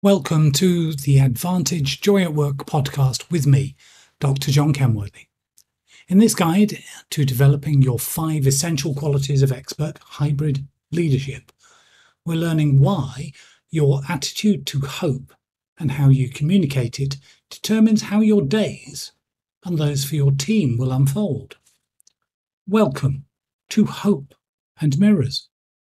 Welcome to the AdvantEdge Joy Work podcast with me, Dr. John Kenworthy. In this guide to developing your 5 essential qualities of expert hybrid leadership, we're learning why your attitude to hope and how you communicate it determines how your days and those for your team will unfold. Welcome to Hope and Mirrors.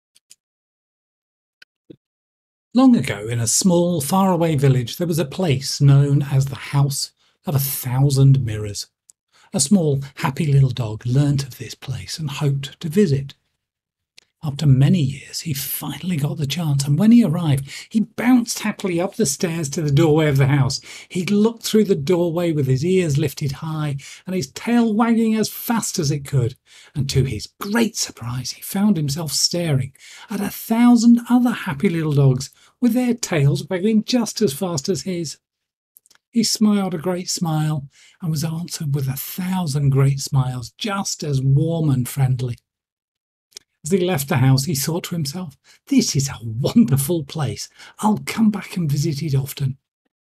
Long ago, in a small, faraway village, there was a place known as the House of 1,000 Mirrors. A small, happy little dog learnt of this place and hoped to visit. After many years, he finally got the chance, and when he arrived, he bounced happily up the stairs to the doorway of the house. He looked through the doorway with his ears lifted high and his tail wagging as fast as it could, and to his great surprise, he found himself staring at 1,000 other happy little dogs with their tails wagging just as fast as his. He smiled a great smile and was answered with 1,000 great smiles, just as warm and friendly. As he left the house, he thought to himself, "This is a wonderful place. I'll come back and visit it often."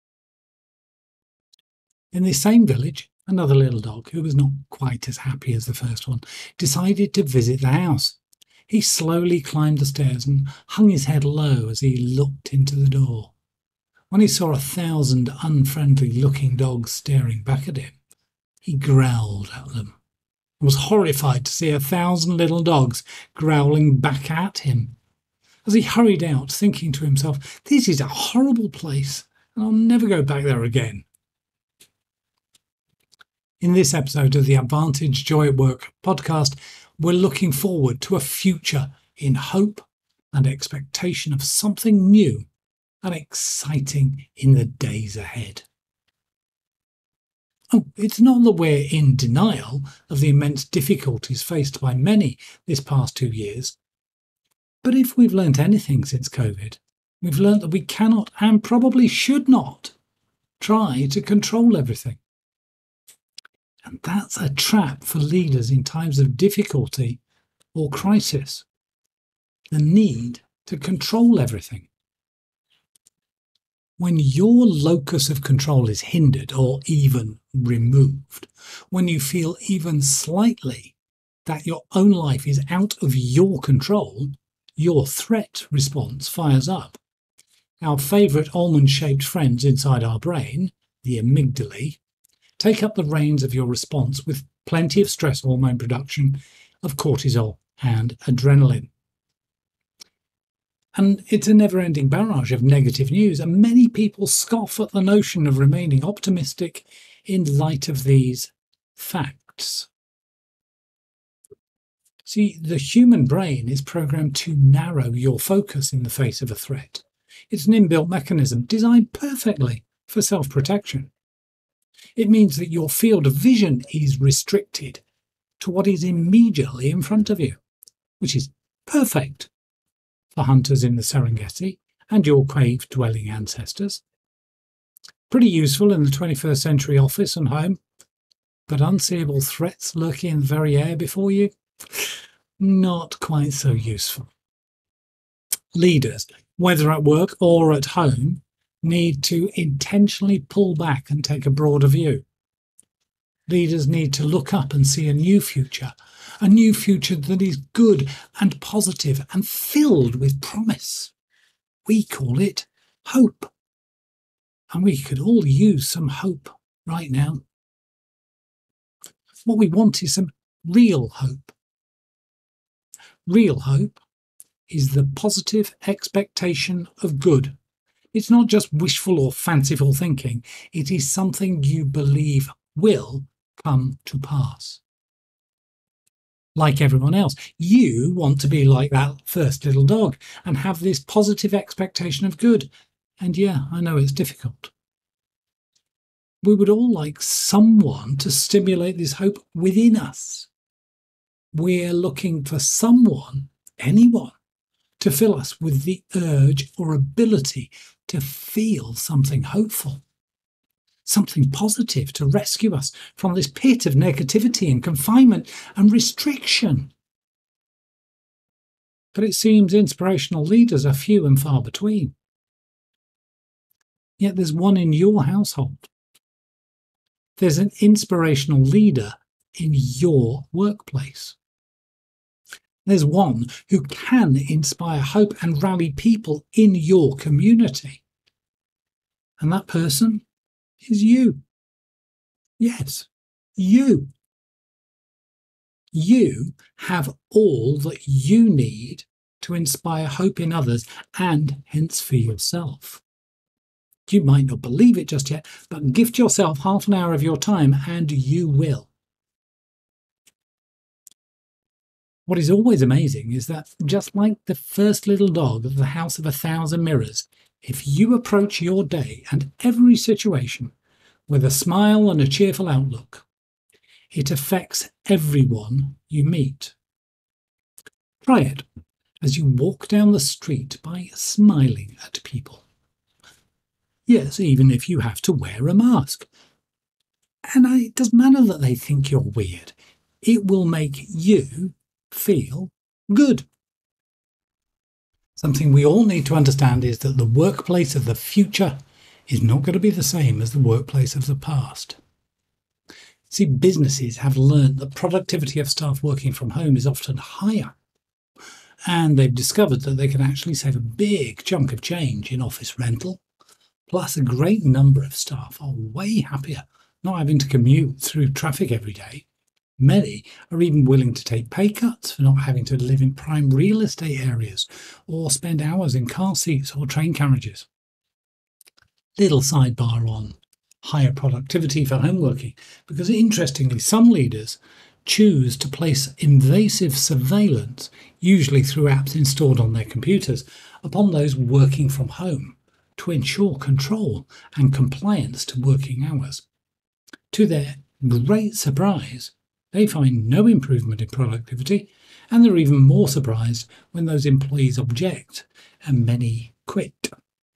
In this same village, another little dog, who was not quite as happy as the first one, decided to visit the house. He slowly climbed the stairs and hung his head low as he looked into the door. When he saw 1,000 unfriendly-looking dogs staring back at him, he growled at them. He was horrified to see 1,000 little dogs growling back at him. As he hurried out, thinking to himself, "This is a horrible place, and I'll never go back there again." In this episode of the AdvantEdge Joy Work podcast, we're looking forward to a future in hope and expectation of something new and exciting in the days ahead. It's not that we're in denial of the immense difficulties faced by many this past 2 years. But if we've learnt anything since COVID, we've learnt that we cannot and probably should not try to control everything. And that's a trap for leaders in times of difficulty or crisis. The need to control everything. When your locus of control is hindered or even removed, when you feel even slightly that your own life is out of your control, your threat response fires up. Our favourite almond-shaped friends inside our brain, the amygdala, take up the reins of your response with plenty of stress hormone production of cortisol and adrenaline. And it's a never-ending barrage of negative news, and many people scoff at the notion of remaining optimistic in light of these facts. See, the human brain is programmed to narrow your focus in the face of a threat. It's an inbuilt mechanism designed perfectly for self-protection. It means that your field of vision is restricted to what is immediately in front of you, which is perfect for hunters in the Serengeti and your cave-dwelling ancestors. Pretty useful in the 21st century office and home, but unseeable threats lurking in the very air before you? Not quite so useful. Leaders, whether at work or at home, need to intentionally pull back and take a broader view. Leaders need to look up and see a new future that is good and positive and filled with promise. We call it hope. And we could all use some hope right now. What we want is some real hope. Real hope is the positive expectation of good. It's not just wishful or fanciful thinking. It is something you believe will come to pass. Like everyone else, you want to be like that first little dog and have this positive expectation of good. And yeah, I know it's difficult. We would all like someone to stimulate this hope within us. We're looking for someone, anyone, to fill us with the urge or ability to feel something hopeful. Something positive to rescue us from this pit of negativity and confinement and restriction. But it seems inspirational leaders are few and far between. yet there's one in your household. There's an inspirational leader in your workplace. There's one who can inspire hope and rally people in your community. And that person is you. Yes, you. You have all that you need to inspire hope in others and hence for yourself. You might not believe it just yet, but gift yourself half an hour of your time and you will. What is always amazing is that, just like the first little dog of the House of 1,000 Mirrors, if you approach your day and every situation with a smile and a cheerful outlook, it affects everyone you meet. Try it as you walk down the street by smiling at people. Yes, even if you have to wear a mask. And it doesn't matter that they think you're weird. It will make you feel good. Something we all need to understand is that the workplace of the future is not going to be the same as the workplace of the past. See, businesses have learned that productivity of staff working from home is often higher. And they've discovered that they can actually save a big chunk of change in office rental. Plus, a great number of staff are way happier not having to commute through traffic every day. Many are even willing to take pay cuts for not having to live in prime real estate areas or spend hours in car seats or train carriages. Little sidebar on higher productivity for home working, because interestingly, some leaders choose to place invasive surveillance, usually through apps installed on their computers, upon those working from home to ensure control and compliance to working hours. To their great surprise, they find no improvement in productivity, and they're even more surprised when those employees object and many quit.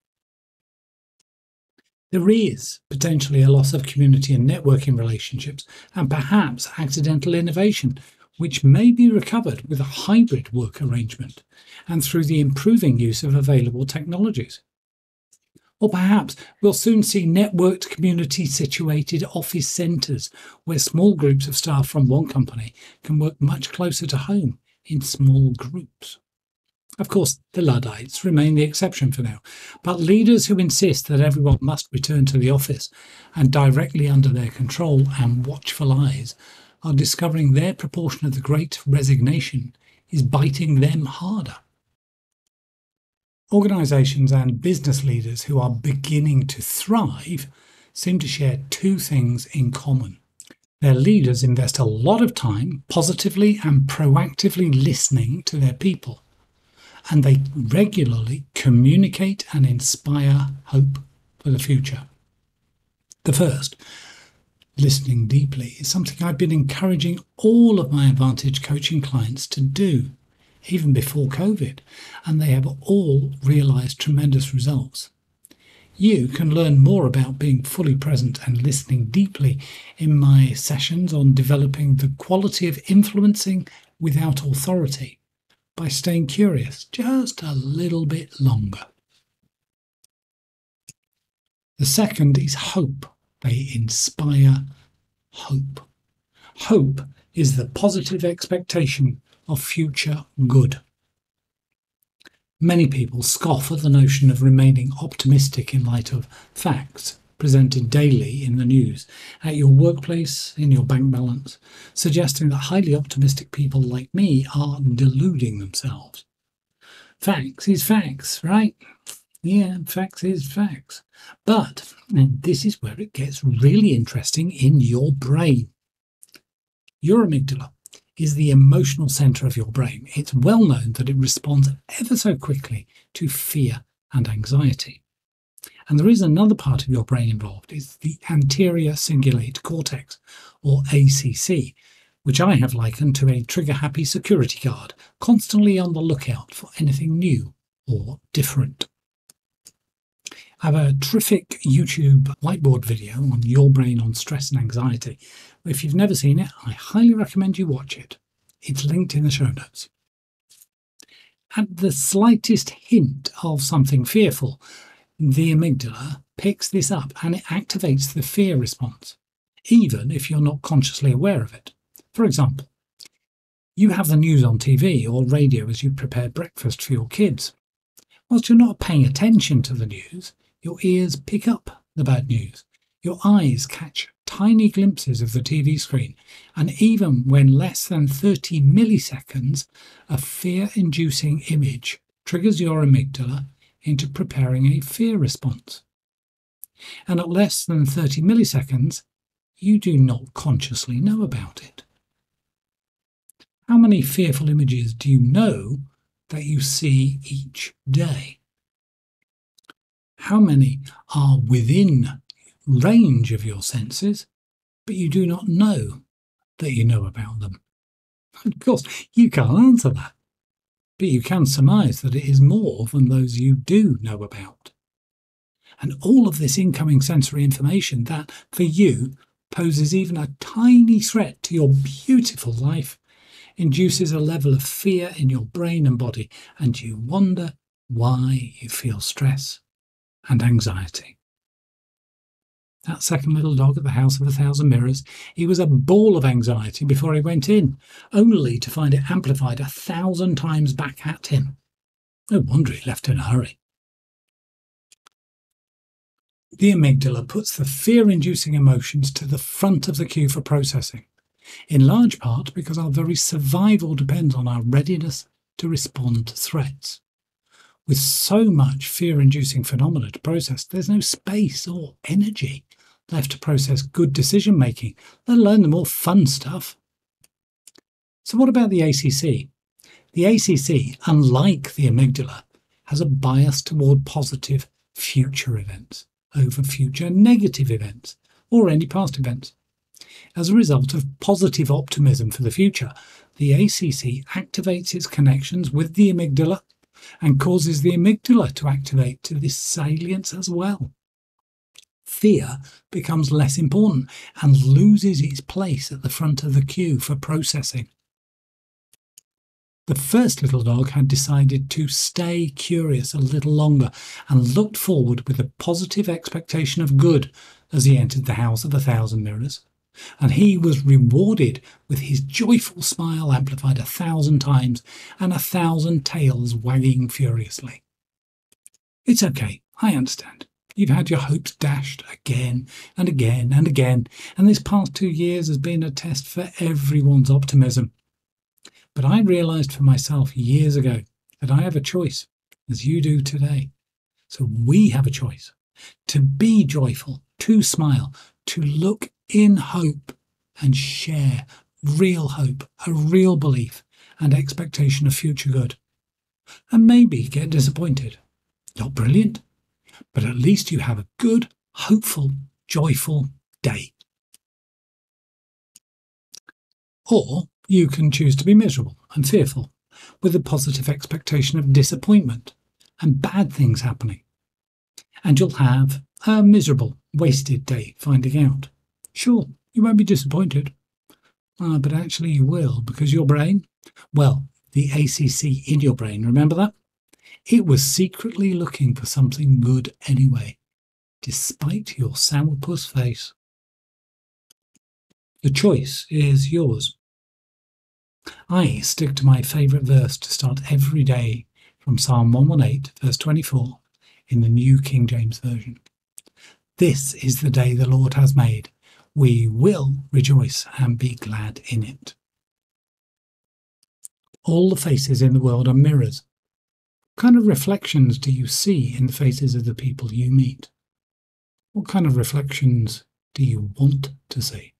There is potentially a loss of community and networking relationships, and perhaps accidental innovation, which may be recovered with a hybrid work arrangement and through the improving use of available technologies. Or perhaps we'll soon see networked community-situated office centres where small groups of staff from one company can work much closer to home in small groups. Of course, the Luddites remain the exception for now, but leaders who insist that everyone must return to the office and directly under their control and watchful eyes are discovering their proportion of the Great Resignation is biting them harder. Organisations and business leaders who are beginning to thrive seem to share two things in common. Their leaders invest a lot of time positively and proactively listening to their people, and they regularly communicate and inspire hope for the future. The first, listening deeply, is something I've been encouraging all of my AdvantEdge coaching clients to do, even before COVID, and they have all realised tremendous results. You can learn more about being fully present and listening deeply in my sessions on developing the quality of influencing without authority by staying curious just a little bit longer. The second is hope. They inspire hope. Hope is the positive expectation of future good. Many people scoff at the notion of remaining optimistic in light of facts presented daily in the news, at your workplace, in your bank balance, suggesting that highly optimistic people like me are deluding themselves. Facts is facts, right? Yeah, facts is facts. But, and this is where it gets really interesting in your brain. Your amygdala is the emotional centre of your brain. It's well known that it responds ever so quickly to fear and anxiety. And there is another part of your brain involved, it's the anterior cingulate cortex, or ACC, which I have likened to a trigger-happy security guard, constantly on the lookout for anything new or different. I have a terrific YouTube whiteboard video on your brain on stress and anxiety. If you've never seen it, I highly recommend you watch it. It's linked in the show notes. At the slightest hint of something fearful, The amygdala picks this up and it activates the fear response, even if you're not consciously aware of it. For example, you have the news on TV or radio as you prepare breakfast for your kids. Whilst you're not paying attention to the news, your ears pick up the bad news. Your eyes catch tiny glimpses of the TV screen, and even when less than 30 milliseconds, a fear-inducing image triggers your amygdala into preparing a fear response. And at less than 30 milliseconds, you do not consciously know about it. How many fearful images do you know that you see each day? How many are within range of your senses, but you do not know that you know about them? Of course, you can't answer that, but you can surmise that it is more than those you do know about. And all of this incoming sensory information that, for you, poses even a tiny threat to your beautiful life, induces a level of fear in your brain and body, and you wonder why you feel stress and anxiety. That second little dog at the House of 1,000 Mirrors, he was a ball of anxiety before he went in, only to find it amplified 1,000 times back at him. No wonder he left in a hurry. The amygdala puts the fear-inducing emotions to the front of the queue for processing, in large part because our very survival depends on our readiness to respond to threats. With so much fear-inducing phenomena to process, there's no space or energy left to process good decision-making, let alone the more fun stuff. So what about the ACC? The ACC, unlike the amygdala, has a bias toward positive future events over future negative events or any past events. As a result of positive optimism for the future, the ACC activates its connections with the amygdala and causes the amygdala to activate to this salience as well. Fear becomes less important and loses its place at the front of the queue for processing. The first little dog had decided to stay curious a little longer and looked forward with a positive expectation of good as he entered the House of 1,000 Mirrors. And he was rewarded with his joyful smile amplified 1,000 times and 1,000 tails wagging furiously. It's okay, I understand. You've had your hopes dashed again and again and again, and this past 2 years has been a test for everyone's optimism. But I realised for myself years ago that I have a choice, as you do today. So we have a choice to be joyful, to smile, to look in hope and share real hope, a real belief and expectation of future good. And maybe get disappointed. Not brilliant, but at least you have a good, hopeful, joyful day. Or you can choose to be miserable and fearful, with a positive expectation of disappointment and bad things happening. And you'll have a miserable, wasted day finding out. Sure, you won't be disappointed, but actually you will, because your brain, well, the ACC in your brain, remember that? It was secretly looking for something good anyway, despite your sourpuss face. The choice is yours. I stick to my favourite verse to start every day from Psalm 118, verse 24, in the New King James Version. This is the day the Lord has made. We will rejoice and be glad in it. All the faces in the world are mirrors. What kind of reflections do you see in the faces of the people you meet? What kind of reflections do you want to see?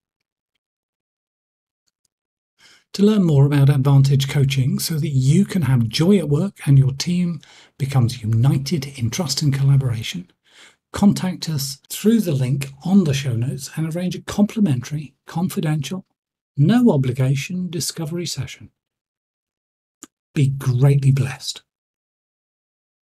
To learn more about AdvantEdge coaching so that you can have joy at work and your team becomes united in trust and collaboration, contact us through the link on the show notes and arrange a complimentary, confidential, no obligation discovery session. Be greatly blessed.